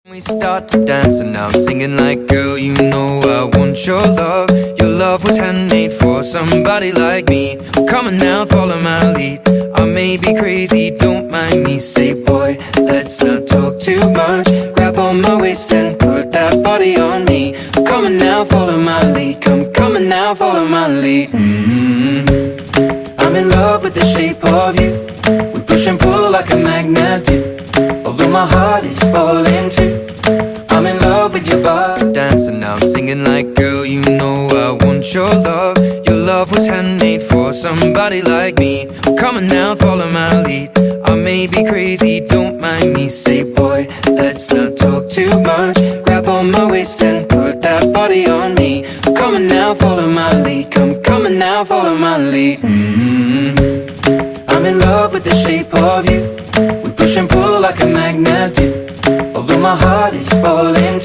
We start to dance and now I'm singing like, girl, you know I want your love. Your love was handmade for somebody like me. Come on now, follow my lead. I may be crazy, don't mind me. Say, boy, let's not talk too much. Grab on my waist and put that body on me. Come on now, follow my lead. Come on now, follow my lead. I'm in love with the shape of you. We push and pull like a magnet do. Although my heart is falling too, I'm in love with your body. Dancing now, I'm singing like, girl, you know I want your love. Your love was handmade for somebody like me. Come on now, follow my lead. I may be crazy, don't mind me. Say, boy, let's not talk too much. Grab on my waist and put that body on me. Come on now, follow my lead. Come on now, follow my lead. I'm in love with the shape of you. We push and pull like a magnet do. Although my heart is falling